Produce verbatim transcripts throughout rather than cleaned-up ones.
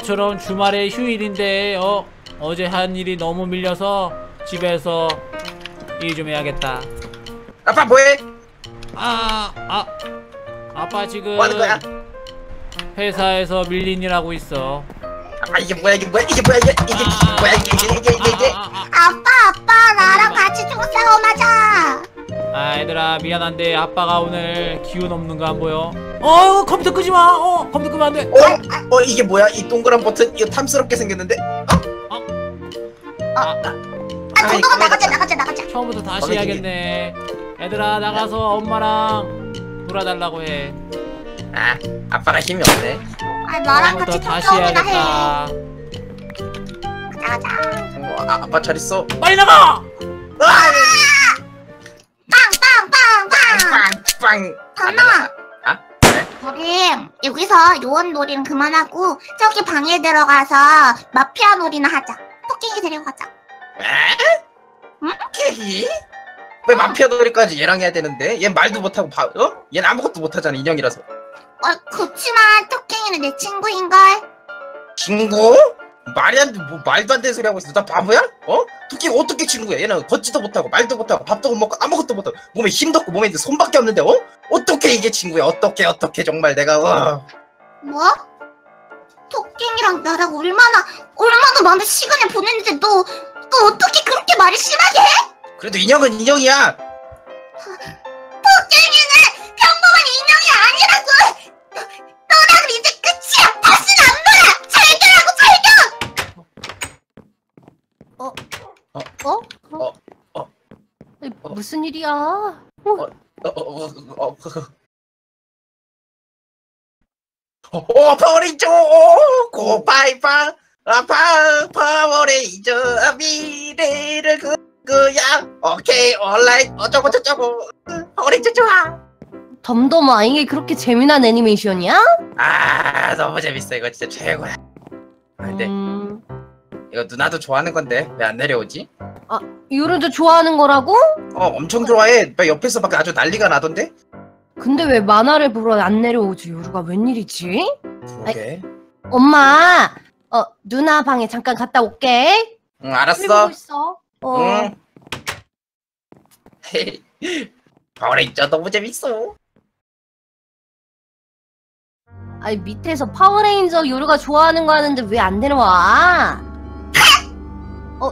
너처럼 주말에 휴일인데 어 어제 한 일이 너무 밀려서 집에서 일 좀 해야겠다. 아빠 뭐해? 아, 아, 아빠 지금 뭐 하는 거야? 회사에서 밀린 일 하고 있어. 아 이게 뭐야 이게 뭐야 이게 뭐야 이게 이게 아, 뭐야 이게 이게 이게 이게 이게 아, 아, 아, 아빠 아빠 나랑 같이 총 싸움 하자. 아, 얘들아 미안한데 아빠가 오늘 기운 없는 거 안 보여? 어, 컴퓨터 끄지 마. 어, 컴퓨터 끄면 안 돼. 어? 어 이게 뭐야 이 동그란 버튼 이거 탐스럽게 생겼는데? 어, 아 잠깐만 나가자 나가자 나가자. 처음부터 다시 거기 해야겠네. 얘들아 나가서 엄마랑 놀아달라고 해. 아 아빠가 힘이 없네. 아 나랑 처음부터 같이 총 다시 싸움이나 해. 해야겠다. 가자 가자. 어, 아, 아빠 잘 있어. 빨리 나가! 아! 빵빵빵빵. 빵빵. 잠깐만. 아? 그래? 우리 여기서 요원놀이는 그만하고 저기 방에 들어가서 마피아 놀이나 하자. 토끼기 데려가자. 에? 응? 토끼? 왜 마피아 놀이까지 얘랑 해야 되는데? 얘 말도 못하고 바, 어? 얘는 아무것도 못하잖아 인형이라서. 어 그렇지만 토끼는 내 친구인걸. 친구? 말이 안 돼, 뭐 말도 안 되는 소리 하고 있어. 나 바보야? 어? 토끼가 어떻게 친구야? 얘는 걷지도 못하고 말도 못하고 밥도 못 먹고 아무것도 못하고 몸에 힘도 없고 몸에 있는 손밖에 없는데 어? 어떻게 이게 친구야? 어떻게 어떻게 정말 내가 어. 뭐? 토끼랑 나랑 얼마나 얼마나 많은 시간을 보냈는데 너 너 어떻게 그렇게 말을 심하게 해? 그래도 인형은 인형이야. 토끼는 평범한 인형이 아니라고. 너, 너랑 이제 끝이야. 다시는 안 놀아. 잘결하고 잘결. 어? 어? 어? 어? 어? 아니, 무슨 일이야? 어? 어? 어? 어? 어? 어? 파워레인저 고파이파 아파 파워레인저 미래를 그 그야 오케이 온라인 어쩌고 저쩌고 파워레인저 좋아. 덤덤아, 이게 그렇게 재미난 애니메이션이야? 아 너무 재밌어 이거 진짜 최고야. 아, 근데 음... 이거 누나도 좋아하는 건데 왜 안 내려오지? 아, 요런도 좋아하는 거라고? 어 엄청 좋아해. 막 옆에서 막 아주 난리가 나던데? 근데 왜 만화를 보러 안 내려오지? 요루가 웬일이지? 그러게. 엄마, 어, 누나 방에 잠깐 갔다 올게. 응 TV 알았어. 보고 있어. 어. 응. 파워레인저 너무 재밌어. 아니, 밑에서 파워레인저 요루가 좋아하는 거 하는데 왜 안 내려와? 어,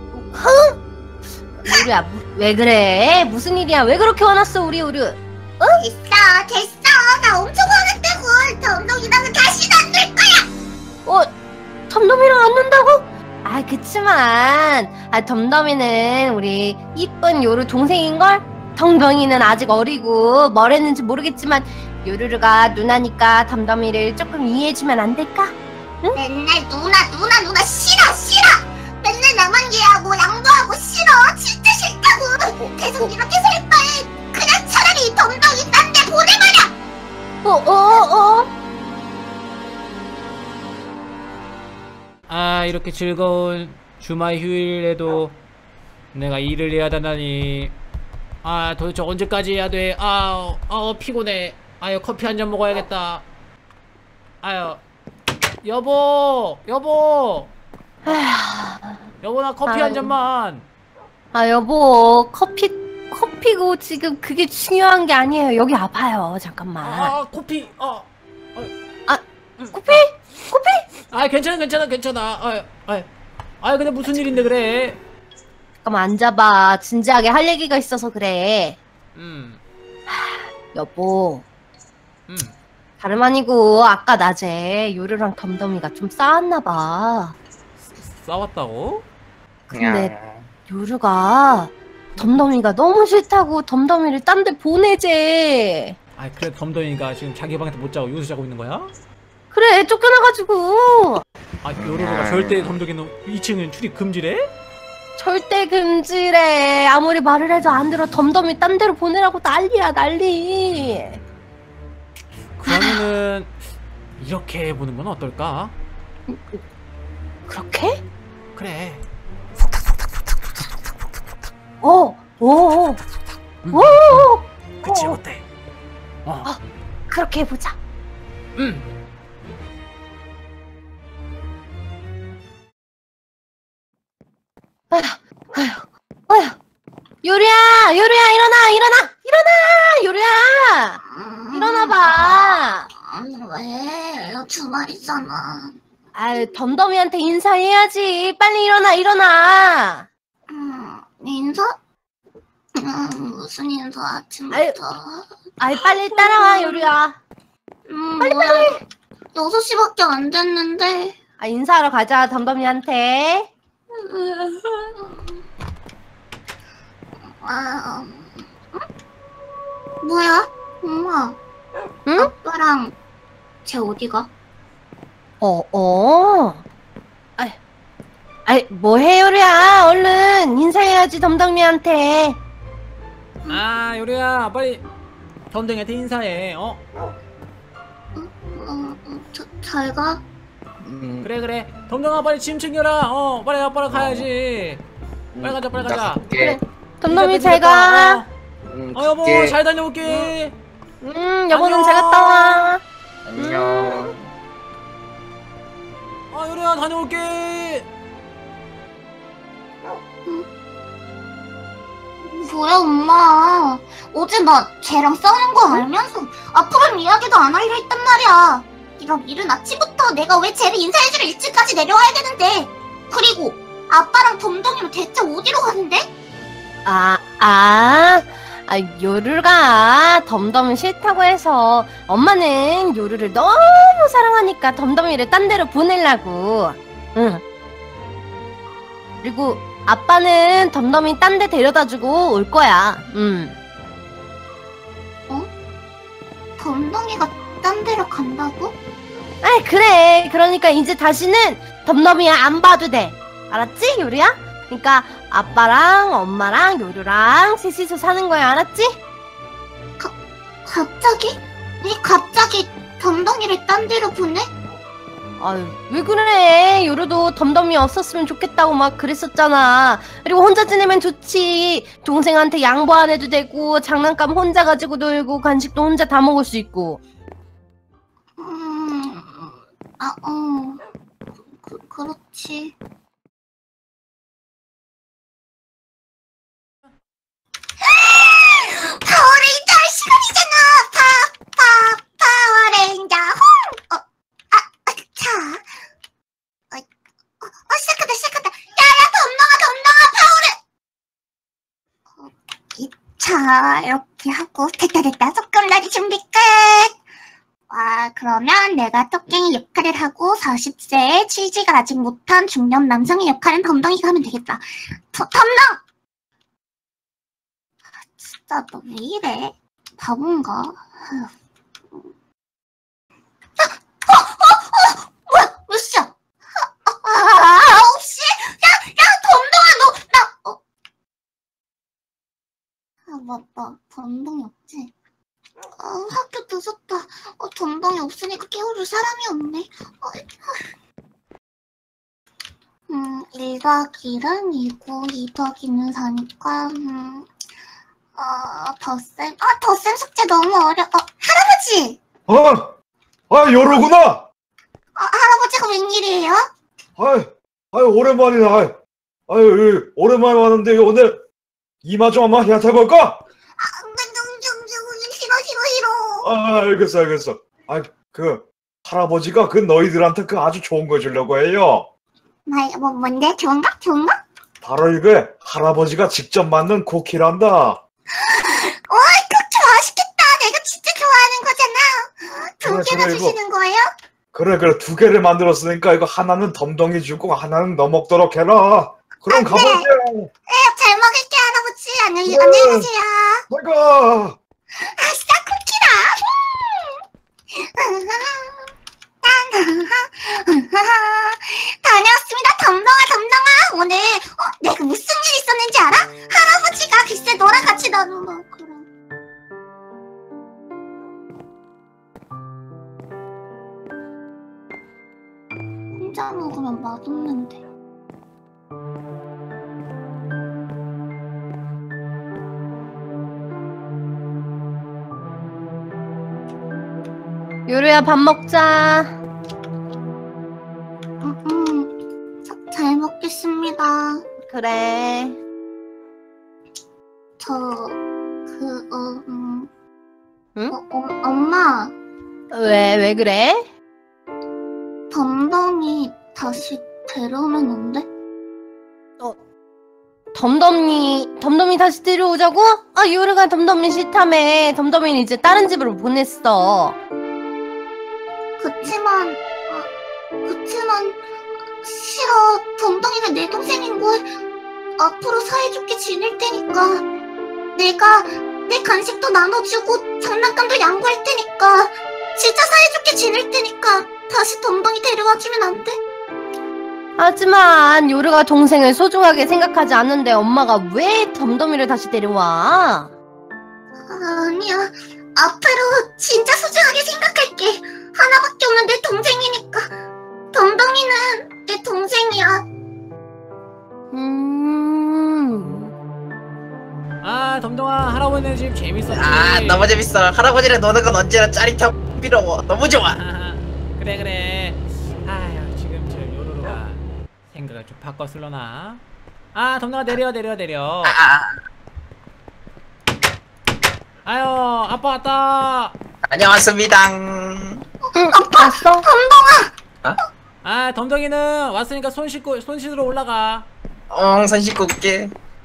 흥? 요루야, 무- 왜 그래? 무슨 일이야? 왜 그렇게 화났어, 우리 요루? 됐어 됐어. 나 엄청 화났다고. 덤덤이랑은 다시는 안 놀 거야. 어, 덤덤이랑 안 논다고? 아, 그치만, 아, 덤덤이는 우리 이쁜 요루 동생인걸? 덩덩이는 아직 어리고 뭘 했는지 모르겠지만 요루루가 누나니까 덤덤이를 조금 이해해주면 안 될까? 맨날 누나 누나 누나 싫어 싫어. 맨날 나만 이해하고 양보하고 싫어. 진짜 싫다고. 계속 이렇게 살 바에 그냥 차라리 덤덤이 딴 데 보내버려. 어, 어, 어? 아, 이렇게 즐거운 주말 휴일에도 내가 일을 해야 되다니. 아, 도대체 언제까지 해야 돼? 아, 어, 피곤해. 아유, 커피 한 잔 먹어야겠다. 아유, 여보, 여보, 여보 나 커피 한 아유. 잔만. 아, 여보, 커피, 커피고 지금 그게 중요한 게 아니에요. 여기 아파요. 잠깐만. 아, 커피. 아, 커피? 커피? 아, 괜찮아, 괜찮아, 괜찮아. 아, 아, 아, 근데 무슨 일인데 그래? 잠깐만 앉아봐. 진지하게 할 얘기가 있어서 그래. 음, 여보, 음. 다름 아니고 아까 낮에 요루랑 덤덤이가 좀 싸웠나봐. 싸웠다고? 근데 요루가 덤덤이가 너무 싫다고 덤덤이를 딴 데 보내재. 아, 그래 덤덤이가 지금 자기 방에서 못 자고 여기서 자고 있는 거야? 그래, 쫓겨나가지고. 아, 요로로가 절대 덤덤이는 이 층은 출입 금지래? 절대 금지래. 아무리 말을 해도 안 들어. 덤덤이 딴 데로 보내라고 난리야, 난리. 그러면은 이렇게 해보는 건 어떨까? 그렇게? 그래. 어, 오, 오, 음, 오, 그치, 어. 어때? 어, 그렇게 해보자. 음. 일어나! 일어나! 요루야! 음, 일어나봐! 음, 왜? 주말이잖아. 아유, 덤덤이한테 인사해야지. 빨리 일어나, 일어나! 음, 인사? 음, 무슨 인사 아침부터? 아유, 아이, 빨리 따라와, 요루야. 음, 빨리 빨리. 여섯 시밖에 안 됐는데. 아, 인사하러 가자, 덤덤이한테. 아, 음? 뭐야? 엄마. 응? 아빠랑 쟤 어디가? 어, 어. 아이, 아이, 뭐해, 요루야. 얼른 인사해야지, 덤덤이한테. 아 요리야 빨리 덤댕이한테 인사해. 어? 어, 어, 저, 잘 가? 음, 그래 그래 덤댕아 빨리 짐 챙겨라. 어 빨리 아빠랑 가야지. 음, 빨리 가자 빨리 나 가자. 갈게. 그래. 덤덤이 늦었다, 잘 가. 늦었다. 음, 어, 어 여보 갈게. 잘 다녀올게. 음, 여보는 안녕. 잘 갔다 와. 안녕. 아 요리야 다녀올게. 뭐야, 엄마. 어제 나 쟤랑 싸우는 거 알면서 앞으로는 이야기도 안 하기로 했단 말이야. 이런 이른 아침부터 내가 왜 쟤를 인사해주러 일찍까지 내려와야 되는데. 그리고 아빠랑 덤덤이는 대체 어디로 가는데? 아, 아, 아, 요루가 덤덤이 싫다고 해서 엄마는 요루를 너무 사랑하니까 덤덤이를 딴 데로 보내려고. 응. 그리고 아빠는 덤덤이 딴 데 데려다주고 올 거야. 응. 덤덤이가 딴 데로 간다고? 아이, 그래. 그러니까 이제 다시는 덤덤이야 안 봐도 돼. 알았지, 요루야? 그러니까 아빠랑 엄마랑 요루랑 셋이서 사는 거야. 알았지? 갑자기? 왜 갑자기 덤덤이를 딴 데로 보내? 아유, 왜 그래? 요루도 덤덤이 없었으면 좋겠다고 막 그랬었잖아. 그리고 혼자 지내면 좋지. 동생한테 양보 안 해도 되고, 장난감 혼자 가지고 놀고, 간식도 혼자 다 먹을 수 있고. 음, 아, 어, 그, 그렇지. 파워레인저 할 시간이잖아! 파, 파, 파워레인저, 홈! 어, 아, 아, 자. 어, 어, 어, 시작한다, 시작한다. 야, 야, 덤벙아, 덤벙아, 파워레! 어, 이, 자, 이렇게 하고, 됐다, 됐다. 소꿉놀이 준비 끝! 와, 그러면 내가 토깽이 역할을 하고 사십 세에 취직을 아직 못한 중년 남성의 역할은 덤덩이가 하면 되겠다. 더, 덤덩! 진짜 너 왜 이래? 바본가? 아, 어, 어, 어! 뭐야? 몇 시야? 아, 아, 아홉 시? 야, 야, 덤덩아, 너, 나, 어. 아, 맞다. 덤덩이 없지? 아, 학교 늦었다. 어, 덤덩이 없으니까 깨워줄 사람이 없네. 어, 음, 일 더하기 일은 이고, 이 더하기 이는 사니까, 음, 어, 덧셈, 아, 덧셈 숙제 너무 어려, 어, 할아버지! 아, 아, 여로구나. 어, 할아버지가 웬일이에요? 아, 아, 오랜만이다. 아, 아유, 오랜만에 왔는데 오늘 이마 좀 한번 해볼까? 아, 땡땡땡땡, 싫어, 싫어, 싫어. 아, 알겠어, 알겠어. 아, 그 할아버지가 그 너희들한테 그 아주 좋은 거 주려고 해요. 나, 뭐, 뭔데? 좋은가? 좋은가? 바로 이게 할아버지가 직접 만든 쿠키란다. 어이, 쿠키 맛있겠다. 내가 진짜 좋아하는 거잖아. 두 그래, 개나 그래, 이거. 주시는 거예요? 그래, 그래, 두 개를 만들었으니까 이거 하나는 덤덩이 주고 하나는 너 먹도록 해라. 그럼 가볼게. 네, 잘 먹을게, 할아버지. 안녕히, 네. 안녕히 가세요. 내가. 아싸, 쿠키다. 다녀왔습니다, 덤덩아, 덤덩아. 오늘, 어, 내가 무슨 일 있었는지 알아? 할아버지가 글쎄 너랑 같이 나눈 거. 그럼. 혼자 먹으면 맛없는데. 요루야, 밥 먹자. 음, 음. 자, 잘 먹겠습니다. 그래. 저, 그, 응? 어, 어, 엄마, 왜, 왜 그래? 덤덤이 다시 데려오면 안 돼? 덤덤이, 덤덤이 다시 데려오자고? 아, 요르가 덤덤이 싫다며. 덤덤이는 이제 다른 집으로 보냈어. 그치만, 아, 그치만, 싫어. 덤덤이는 내 동생인걸. 앞으로 사이좋게 지낼 테니까. 내가 내 간식도 나눠주고 장난감도 양보할 테니까. 진짜 사이좋게 지낼 테니까 다시 덤덤이 데려와주면 안 돼? 하지만 요르가 동생을 소중하게 생각하지 않는데 엄마가 왜 덤덤이를 다시 데려와? 아니야. 앞으로 진짜 소중하게 생각할게. 하나밖에 없는 내 동생이니까. 덤덤이는 내 동생이야. 음... 아 덤덤아 할아버지네 집 재밌었지. 아 너무 재밌어. 할아버지랑 노는 건 언제나 짜릿하고 비로워. 너무 좋아. 아하하, 그래 그래. 아휴 지금 저 요루루가 생각을 좀 바꿔 쓸려나. 아 덤덤아 내려 내려 내려. 아, 아유 아빠 왔다. 안녕하십니다. 응, 왔어? 아 덤덤이는 왔으니까 손 씻고 손 씻으러 올라가. 어, 손 씻고 올게.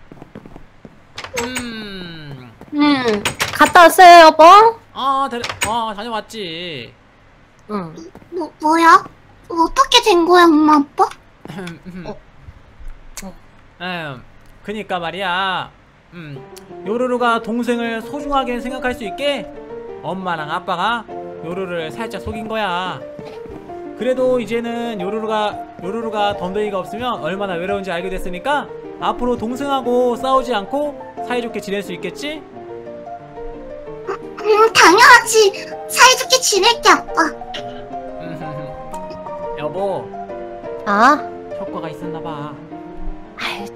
음. 응, 갔다 왔어요, 여보? 어 데려 어 다녀왔지. 응. 뭐, 뭐야? 어떻게 된 거야, 엄마, 아빠? 어. 음, 그니까 말이야. 음, 요루루가 동생을 소중하게 생각할 수 있게 엄마랑 아빠가 요루루를 살짝 속인 거야. 그래도 이제는 요루루가 요루루가 덤덤이가 없으면 얼마나 외로운지 알게 됐으니까 앞으로 동생하고 싸우지 않고 사이좋게 지낼 수 있겠지? 음, 당연하지. 사이좋게 지낼게, 아빠. 여보, 아, 효과가 있었나봐. 아유,